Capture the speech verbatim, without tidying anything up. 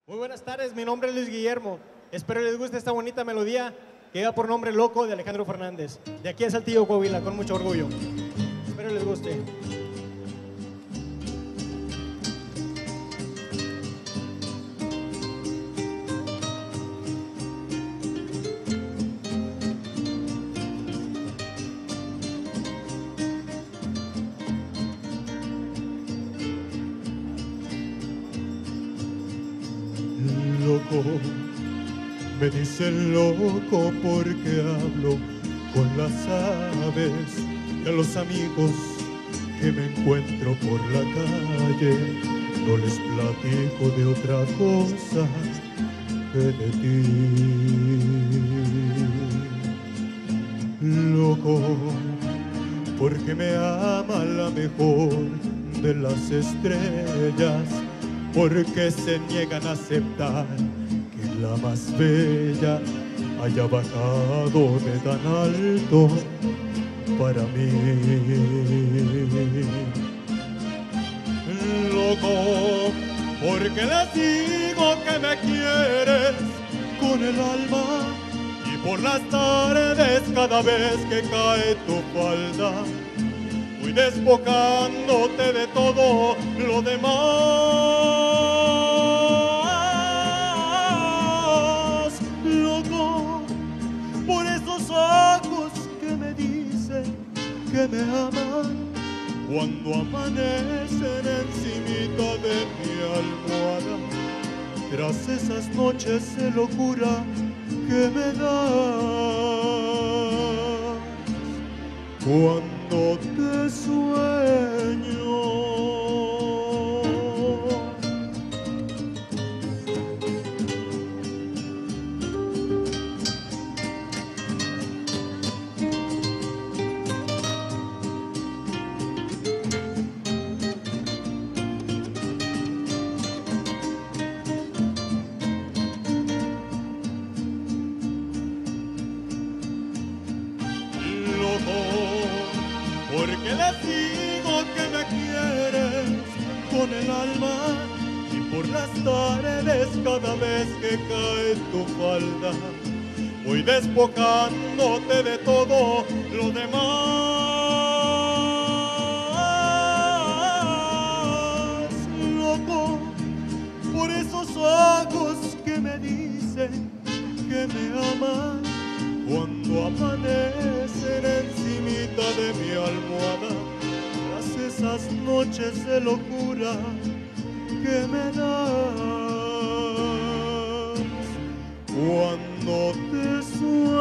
Muy buenas tardes, mi nombre es Luis Guillermo. Espero les guste esta bonita melodía que lleva por nombre Loco de Alejandro Fernández. De aquí a Saltillo, Coahuila, con mucho orgullo. Espero les guste. Loco, me dicen loco porque hablo con las aves y a los amigos que me encuentro por la calle no les platico de otra cosa que de ti. Loco, porque me ama la mejor de las estrellas, porque se niegan a aceptar que la más bella haya bajado de tan alto para mí. Loco, porque les digo que me quieres con el alma y por las tardes cada vez que cae tu falda voy despojándote de todo lo demás. Loco, por esos ojos que me dicen que me aman cuando amanecen encimita de mi almohada, tras esas noches de locura que me das cuando te sueño. Porque les digo que me quieres con el alma y por las tardes cada vez que cae tu falda voy despojándote de todo lo demás. Loco, por esos ojos que me dicen que me aman cuando amanecen encimita de mi almohada, tras esas noches de locura que me das cuando te sueño.